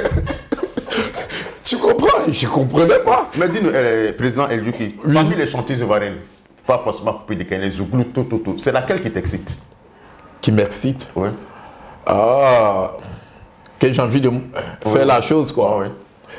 Tu comprends? Je ne comprenais pas. Mais dis-nous, eh, président Eliouki, oui. Parmi les chanteuses ivoiriennes, pas forcément coupé de canne, les zouglous, tout, tout, tout, c'est laquelle qui t'excite? Qui m'excite? Oui. Ah, que j'ai envie de oui. faire la chose, quoi. Ah, oui.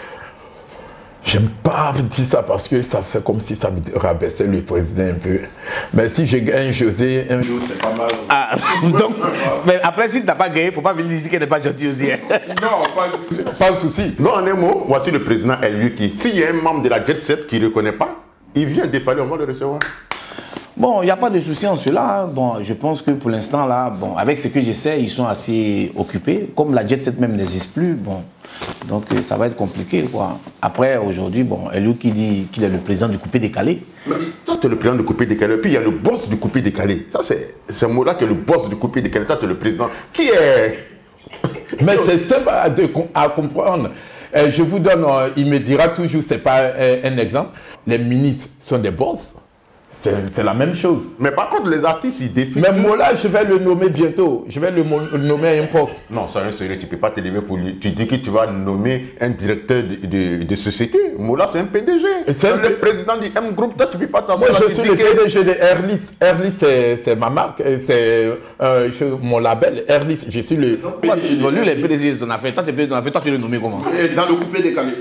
J'aime pas dire ça parce que ça fait comme si ça me rabaissait le président un peu. Mais si je gagne José, un jour, c'est pas mal. Ah, donc, mais après, si tu n'as pas gagné, il ne faut pas venir ici qu'elle n'est pas gentille aussi. Non, pas, pas de souci. Non, en un mot, voici le président Eliouki. S'il y a un membre de la Jet Set qui ne le connaît pas, il vient défaler, on va le recevoir. Bon, il n'y a pas de souci en cela. Bon, je pense que pour l'instant, là, bon, avec ce que je sais, ils sont assez occupés. Comme la Jet Set même n'existe plus, bon. Donc ça va être compliqué, quoi. Après, aujourd'hui, bon, Eliouki dit qu'il est le président du coupé décalé. Mais toi, tu es le président du coupé décalé. Puis il y a le boss du coupé décalé. Ça, c'est ce mot-là qui est le boss du coupé décalé. Toi, tu es le président. Qui est... Mais c'est simple à, à comprendre. Euh, je vous donne, euh, il me dira toujours, c'est pas euh, un exemple. Les ministres sont des boss. C'est la même chose. Mais par contre, les artistes, ils défient. Mais moi là, je vais le nommer bientôt. Je vais le nommer à un poste. Non, ça un sérieux, tu ne peux pas te lever pour lui. Tu dis que tu vas nommer un directeur de, de, de société. Moi là, c'est un P D G. C'est le président du M Group. Toi, tu ne peux pas t'asseoir. Moi, je suis le P D G de Airlist. Airlist, c'est ma marque. C'est euh, mon label. Airlist, je suis le. Lui, les P D G, on a fait. Toi, tu le nommer comment? Dans le coupé décalé.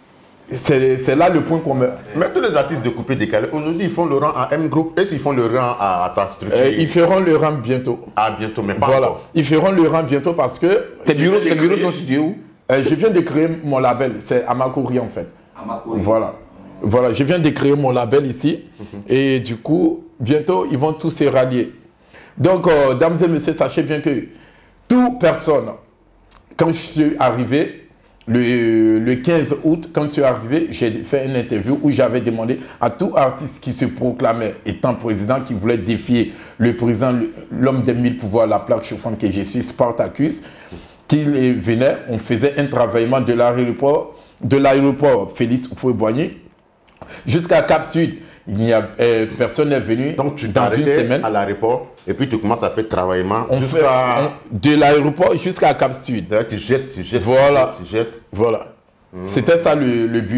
C'est là le point commun. Mais tous les artistes de coupé décalé, aujourd'hui, ils font le rang à M Group et s'ils font le rang à, à ta structure. Euh, ils feront le rang bientôt. Ah, bientôt, mais pas voilà. encore. Ils feront le rang bientôt parce que... Tes bureaux, tes bureaux sont situés où? euh, Je viens de créer mon label. C'est à Makori, en fait. À Makori. Voilà. Voilà. Je viens de créer mon label ici. Mm-hmm. Et du coup, bientôt, ils vont tous se rallier. Donc, euh, dames et messieurs, sachez bien que toute personne, quand je suis arrivé, Le, le quinze août, quand je suis arrivé, j'ai fait une interview où j'avais demandé à tout artiste qui se proclamait étant président, qui voulait défier le président, l'homme des mille pouvoirs, la plaque chauffante que je suis, Spartacus, qu'il venait, on faisait un travaillement de l'aéroport, de l'aéroport Félix Houphouët-Boigny jusqu'à Cap Sud. Il n'y a euh, personne n'est venu. Donc tu dans une semaine à l'aéroport et puis tu commences à faire travaillement on fait, on, de l'aéroport jusqu'à Cap Sud. Tu jettes, tu jettes, voilà. tu jettes. Voilà. Mmh. C'était ça le, le but.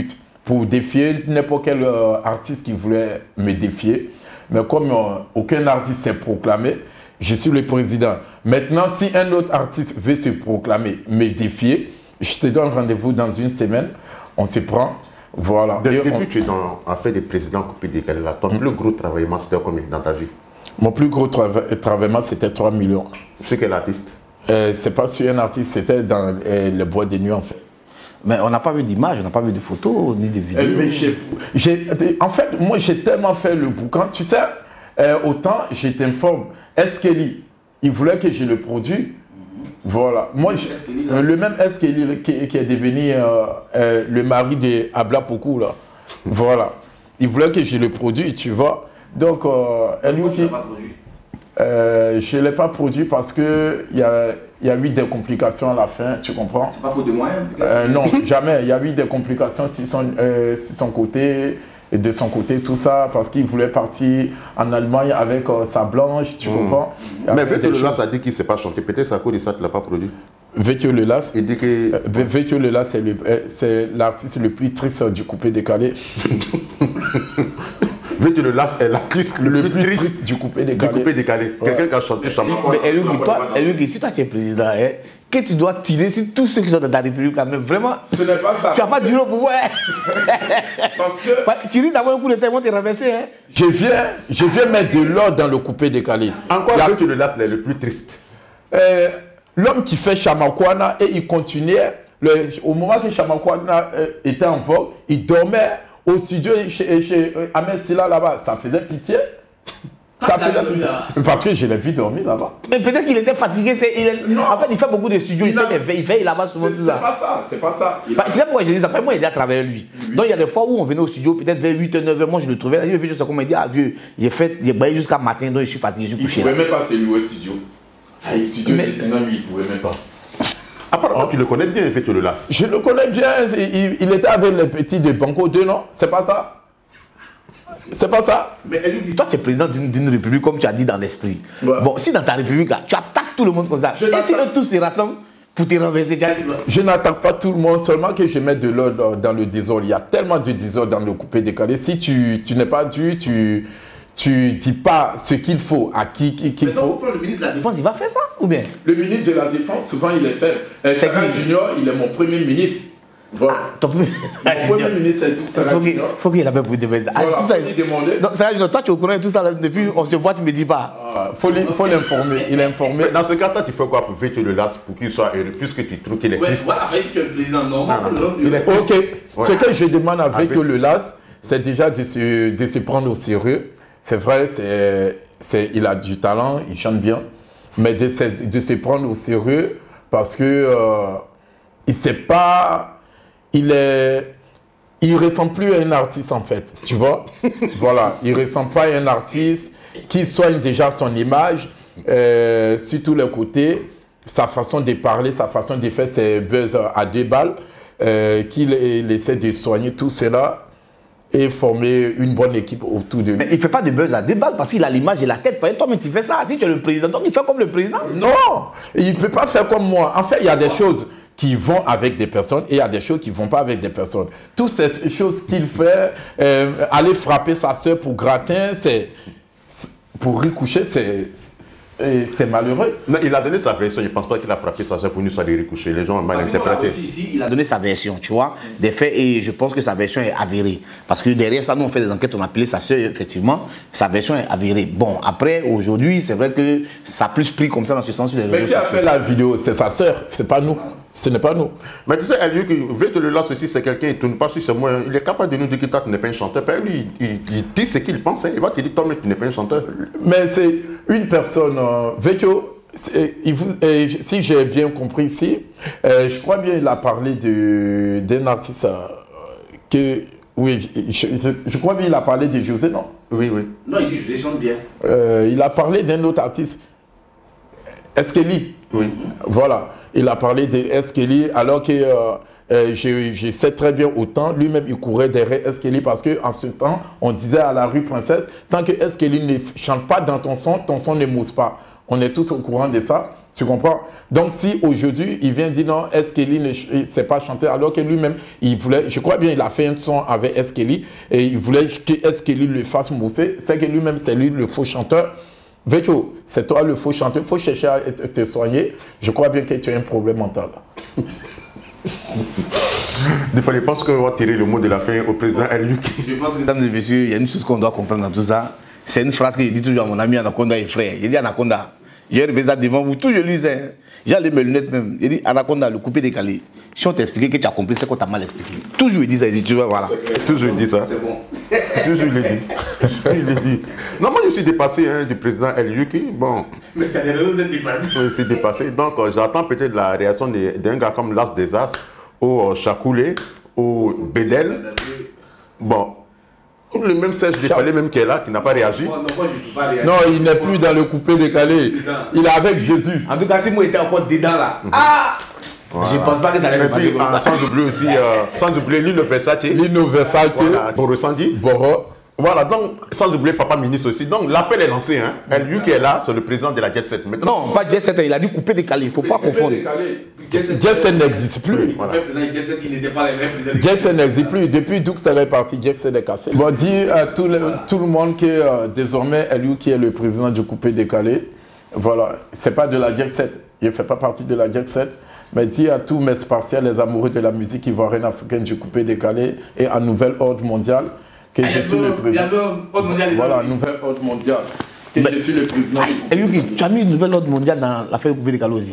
pour défier n'importe quel euh, artiste qui voulait me défier. Mais comme euh, aucun artiste s'est proclamé, je suis le président. Maintenant, si un autre artiste veut se proclamer, me défier, je te donne rendez-vous dans une semaine, on se prend, voilà. Depuis on... que tu es dans affaire des présidents coupés décalés là, ton mmh. plus gros travaillement c'était combien dans ta vie? Mon plus gros trava travaillement c'était trois millions. C'est quel artiste? euh, C'est pas sur un artiste, c'était dans euh, le bois des nuits en fait. Mais on n'a pas vu d'image, on n'a pas vu de photos, ni de vidéos. Euh, mais j'ai, en fait, moi j'ai tellement fait le boucan, tu sais, euh, autant je t'informe, Eskeli, il voulait que je le produise. Voilà. Moi, je, euh, le même Eskeli qui, qui est devenu euh, euh, le mari de Abla Pokou, là. Voilà. Il voulait que je le produise, tu vois. Donc, euh, Eliouki, euh, je ne l'ai pas produit parce qu'il y a, y a eu des complications à la fin, tu comprends? C'est pas faute de moyens? euh, Non, jamais. Il y a eu des complications sur son, euh, sur son côté. Et de son côté, tout ça, parce qu'il voulait partir en Allemagne avec euh, sa blanche, tu mmh. comprends? Mais Vétio Le Las a dit qu'il ne sait pas chanter. Peut-être à cause de ça, tu ne l'as pas produit. Vétio Le Las, il dit que... euh, Vétio Le Las, c'est l'artiste le plus triste du coupé décalé. Vétio Le Las est l'artiste le, le plus triste, triste du coupé décalé. Du coupé décalé. Ouais. Quelqu'un qui a chanté Chamako. Mais Eliouki, si toi tu es président, hein, que tu dois tirer sur tous ceux qui sont dans ta République, quand même, vraiment. Ce n'est pas ça. Tu n'as pas du au pouvoir. Parce que. Tu risques d'avoir un coup de tête, te renverser. Hein. Je viens, je viens mettre de l'ordre dans le coupé décalé. Encore a... Vétio Le Las est le plus triste. Euh, L'homme qui fait Chamakwana et il continuait, le, au moment que Chamakwana euh, était en vogue, il dormait au studio chez, chez euh, Ahmed Silla là-bas. Ça faisait pitié. Ça faisait pitié. Parce que je l'ai vu dormir là-bas. Mais peut-être qu'il était fatigué. Il est... Non. En fait, il fait beaucoup de studios, il, il fait des veilles, il veille là-bas souvent. C'est pas ça, c'est pas ça. Bah, tu sais pourquoi je dis ça? Après, moi, il est à travers lui. Oui. Donc, il y a des fois où on venait au studio, peut-être vers huit heures, neuf heures, moi je le trouvais. Là, je lui comme il dit, ah Dieu, j'ai fait, j'ai baillé jusqu'à matin, donc je suis fatigué, je suis couché. Il ne pouvait même pas se louer au studio. Ah, le studio, mais... il ne pouvait même pas. Apparemment, oh. tu le connais bien, Vétio Le Las. Je le connais bien. Il, il était avec les petits de Banco deux, non? C'est pas ça? C'est pas ça? Mais toi, tu es président d'une république, comme tu as dit dans l'esprit. Ouais. Bon, si dans ta république, là, tu attaques tout le monde comme ça, je et si eux tous se rassemblent pour te renverser, tu as dit... Je n'attaque pas tout le monde, seulement que je mets de l'ordre dans le désordre. Il y a tellement de désordre dans le coupé décalé. Si tu, tu n'es pas dû, tu... Tu dis pas ce qu'il faut à qui qu'il qu faut. Le ministre de la Défense, il va faire ça ou bien? Le ministre de la Défense, souvent il est fait. Euh, Sarah Junior, il est mon premier ministre. Voilà. Ah, ton premier ministre. Mon premier ministre, c'est Sarah Junior. Il faut qu'il ait la même pour demander. Voilà, ah, tout ça, il demandait. Donc, Sarah Junior, toi tu es au courant de tout ça là, depuis on se voit, tu ne me dis pas. Ah, faut l'informer. Il est informé. Dans ce cas, toi, tu fais quoi pour Vétio Le Las pour qu'il soit heureux, puisque tu trouves qu'il est triste? Voilà, après, c'est le président normal. Il est triste. Ok. Ouais. Ce que je demande à Vétio Le Las, c'est déjà de se, de se prendre au sérieux. C'est vrai, c'est, c'est, il a du talent, il chante bien, mais de se, de se prendre au sérieux parce que euh, il sait pas, il est, il ressemble plus à un artiste en fait, tu vois. Voilà, il ressemble pas à un artiste qui soigne déjà son image euh, sur tous les côtés, sa façon de parler, sa façon de faire ses buzz à deux balles, euh, qu'il essaie de soigner tout cela. Et former une bonne équipe autour de lui. Mais il ne fait pas de buzz à deux balles parce qu'il a l'image et la tête. Toi, mais tu fais ça. Si tu es le président, donc il fait comme le président. Non, il ne peut pas faire comme moi. En fait, il y a des choses qui vont avec des personnes et il y a des choses qui ne vont pas avec des personnes. Toutes ces choses qu'il fait, euh, aller frapper sa soeur pour gratin, c'est pour recoucher, c'est... c'est malheureux. Non, il a donné sa version. Je ne pense pas qu'il a frappé sa soeur pour nous soit recoucher. Les gens ont mal interprété. Ici, il a donné sa version, tu vois, des faits, et je pense que sa version est avérée. Parce que derrière ça, nous, on fait des enquêtes, on a appelé sa soeur, effectivement, sa version est avérée. Bon, après, aujourd'hui, c'est vrai que ça a plus pris comme ça dans ce sens. Sur les Mais qui a fait la vidéo? C'est sa soeur, c'est pas nous. Ce n'est pas nous. Mais tu sais, Vétio Le Las aussi, c'est quelqu'un, il ne tourne pas sur ce mot. Il est capable de nous dire que toi, tu n'es pas un chanteur. Lui, il, il, il dit ce qu'il pense. Hein. Il va te dire, toi, mais tu n'es pas un chanteur. Mais c'est une personne, euh, Vétio, si j'ai bien compris ici, euh, je crois bien qu'il a parlé d'un artiste euh, que, oui, je, je, je crois bien qu'il a parlé de José, non? Oui, oui. Non, il dit José chante bien. Euh, il a parlé d'un autre artiste, Eskeli. Oui. Voilà, il a parlé d'Eskeli alors que euh, euh, je, je sais très bien autant, lui-même il courait derrière Eskeli parce qu'en ce temps, on disait à la rue Princesse, tant que Eskeli ne chante pas dans ton son, ton son ne mousse pas. On est tous au courant de ça. Tu comprends? Donc si aujourd'hui il vient dire non, S. Kelly ne sait pas chanter, alors que lui-même, il voulait, je crois bien, il a fait un son avec S. Kelly et il voulait que S. Kelly le fasse mousser, c'est que lui-même, c'est lui le faux chanteur. Vecho, c'est toi le faux chanteur, il faut chercher à te soigner. Je crois bien que tu as un problème mental. Des fois, je pense qu'on va tirer le mot de la fin au président L U K. Je pense que, mesdames et messieurs, il y a une chose qu'on doit comprendre dans tout ça. C'est une phrase que je dis toujours à mon ami Anaconda et frère. Il dit Anaconda. Hier, je ça devant vous, tout je lisais. J'ai allé mes lunettes même. Il dit Anaconda, le coupé décalé. Si on t'expliquait que tu as compris, c'est qu'on t'a mal expliqué. Toujours il dit ça, il dit, tu vois, voilà. Toujours il dit ça. C'est bon. Toujours il le dit. Il le dit. Non, moi je suis dépassé hein, du président L U K. Bon. Mais tu as des raisons d'être dépassé. Je suis dépassé. Donc euh, j'attends peut-être la réaction d'un gars comme Las des As, au euh, Chakoulé, au Bédel. Bon. Le même Serge Défalé même qui est là, qui n'a pas réagi. Non, non, moi, je peux pas réagir. Non, il n'est plus dans le coupé décalé. Il est avec Jésus. En tout cas, si moi j'étais encore dedans là. Ah voilà. Je ne pense pas que ça allait se passer comme ça. Sans oublier aussi, euh, sans oublier Lino Versace. Lino Versace. Voilà, Boro Sandi. Boro. Voilà, donc, sans oublier Papa Ministre aussi. Donc, l'appel est lancé. Hein. L U K qui est là, c'est le président de la Jet set. Maintenant, non, pas Jet set, il a dit coupé décalé. Il ne faut pas confondre. Jet set n'existe plus. Voilà. Jet set qui n'était pas les mêmes présidents. Jet set n'existe plus. Depuis d'où ça est parti, Jet set est cassé. Je vais dire à tout le, voilà. tout le monde que euh, désormais, L U K qui est le président du coupé décalé. Voilà, c'est pas de la Jet set. Il ne fait pas partie de la Jet set. Mais dis à tous mes spartiates, les amoureux de la musique ivoirienne africaine du coupé décalé et en nouvel ordre mondial, que ah, je suis le président. Il y avait un ordre mondial. Voilà, un nouvel ordre mondial. Que mais, je suis le président. Et lui, tu as mis un nouvel ordre mondial dans l'affaire du coupé décalé aussi.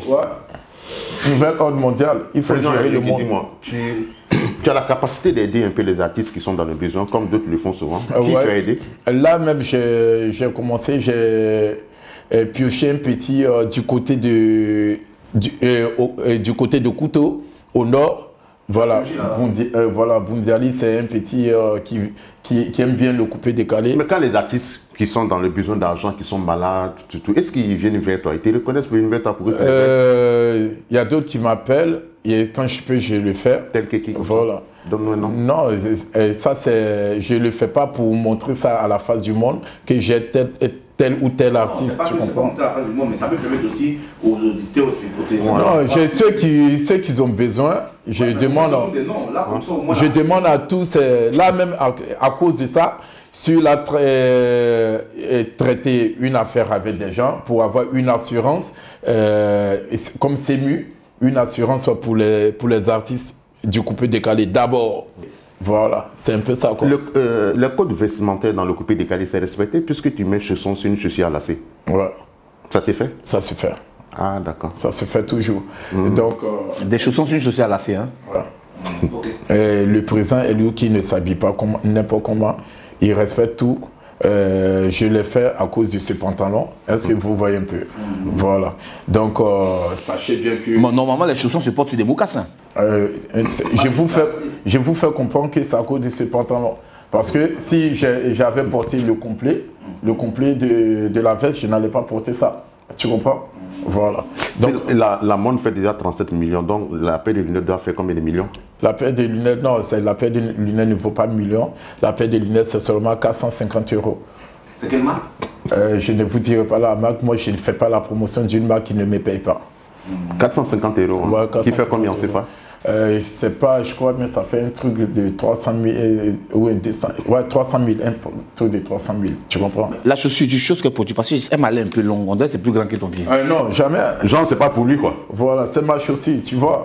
Ouais. Nouvel ordre mondial. Il faut gérer le monde. Tu, tu as la capacité d'aider un peu les artistes qui sont dans le besoin, comme d'autres le font souvent. Qui ouais. tu as aidé? Là même, j'ai commencé, j'ai pioché un petit euh, du côté de. Du, euh, au, euh, du côté de Couteau, au nord, voilà, Bundi, euh, voilà Bundiali, c'est un petit euh, qui, qui, qui aime bien le coupé décalé. Mais quand les artistes qui sont dans le besoin d'argent, qui sont malades, tout, tout, est-ce qu'ils viennent vers toi? Ils te reconnaissent pour venir vers toi pour que tu euh, Il y a d'autres qui m'appellent et quand je peux, je le fais. Tel que qui? Voilà. Donne-moi un nom. Non, ça, c'est, je ne le fais pas pour montrer ça à la face du monde, que j'ai tel, tel ou tel artiste. Non, tu comprends? Pas montrer à la face du monde, mais ça peut permettre aussi aux auditeurs, aux spectateurs. Non, j'ai ceux qui, ceux qui ont besoin, je ouais, demande, non, là, comme ça, moi, je là. demande à tous, là même à, à cause de ça, sur la tra euh, traiter une affaire avec des gens pour avoir une assurance, euh, comme C M U, une assurance pour les, pour les artistes du coupé décalé d'abord. Voilà, c'est un peu ça. Quoi. Le, euh, le code vestimentaire dans le coupé décalé, c'est respecté puisque tu mets chaussons sur une chaussure à lacets. Ouais. Ça s'est fait? Ça se fait. Ah, d'accord. Ça se fait toujours. Mmh. Donc, euh, des chaussons sur une chaussure à lacets. Hein? Voilà. Mmh. Okay. Et le président est lui qui ne s'habille pas n'importe comment. Il respecte tout. Euh, je l'ai fait à cause de ce pantalon. Est-ce que vous voyez un peu? Mmh. Voilà. Donc, euh, sachez bien que... Mais normalement, les chaussons se portent sur des mocassins. Euh, je, vous fais, je vous fais comprendre que c'est à cause de ce pantalon. Parce que si j'avais porté le complet, le complet de, de la veste, je n'allais pas porter ça. Tu comprends? Voilà. Donc, la, la montre fait déjà trente-sept millions. Donc, la paire de lunettes doit faire combien de millions? La paire de lunettes, non, la paire de lunettes ne vaut pas millions. La paire de lunettes, c'est seulement quatre cent cinquante euros. C'est quelle marque? euh, Je ne vous dirai pas la marque. Moi, je ne fais pas la promotion d'une marque qui ne me paye pas. quatre cent cinquante euros. Hein. Ouais, quatre cent cinquante qui fait combien en C F A? Euh, je sais pas, je crois, mais ça fait un truc de trois cent mille, ouais, deux cents, ouais, trois cent mille, un truc de trois cent mille, tu comprends? La chaussure, tu choses que pour tu, parce qu'elle m'a l'air un peu longue, on dirait c'est plus grand que ton pied. Euh, non, jamais. Genre, c'est pas pour lui, quoi. Voilà, c'est ma chaussure, tu vois.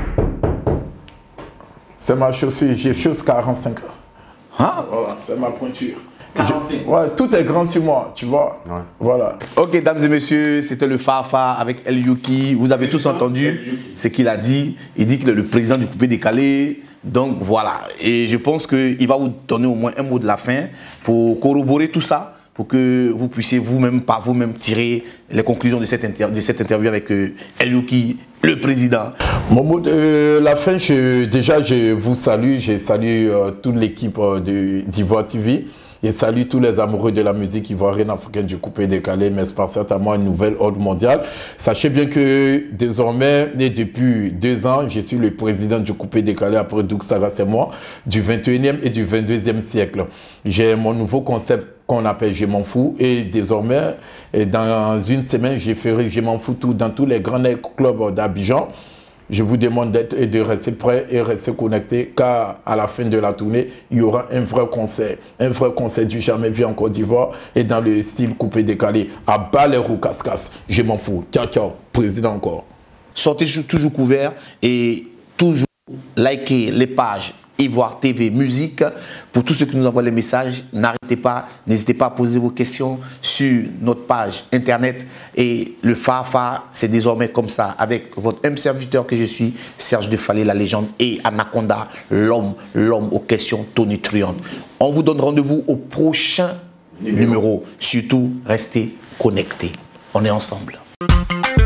C'est ma chaussure, j'ai chose quarante-cinq ans. Hein? Voilà, c'est ma pointure. quarante-cinq. Ouais, tout est grand sur moi, tu vois. Ouais. Voilà. Ok, dames et messieurs, c'était le Fafa avec L U K. Vous avez tous entendu ce qu'il a dit. Il dit qu'il est le président du coupé décalé. Donc voilà. Et je pense qu'il va vous donner au moins un mot de la fin pour corroborer tout ça, pour que vous puissiez vous-même, par vous-même, tirer les conclusions de cette, inter de cette interview avec euh, L U K, le président. Mon mot de la fin, je, déjà, je vous salue. Je salue euh, toute l'équipe euh, d'Ivoire T V. Et salue tous les amoureux de la musique ivoirienne africaine du coupé décalé, mais c'est certainement une nouvelle ordre mondiale. Sachez bien que désormais, et depuis deux ans, je suis le président du coupé décalé après Doug Saga, c'est moi, du vingt et unième et du vingt-deuxième siècle. J'ai mon nouveau concept qu'on appelle Je m'en fous. Et désormais, et dans une semaine, j'ai fait Je m'en fous tout dans tous les grands clubs d'Abidjan. Je vous demande d'être et de rester prêts et rester connectés, car à la fin de la tournée, il y aura un vrai concert. Un vrai concert du jamais vu en Côte d'Ivoire et dans le style coupé-décalé. À bas les roues casse-casse. Je m'en fous. Ciao, ciao. Président encore. Sortez toujours couverts et toujours likez les pages Ivoire T V Musique. Pour tous ceux qui nous envoient les messages, n'arrêtez pas, n'hésitez pas à poser vos questions sur notre page internet. Et le Fafa, c'est désormais comme ça, avec votre humble serviteur que je suis, Serge Defalé, la légende, et Anaconda, l'homme, l'homme aux questions tonitruantes. On vous donne rendez-vous au prochain numéro. Surtout, restez connectés. On est ensemble.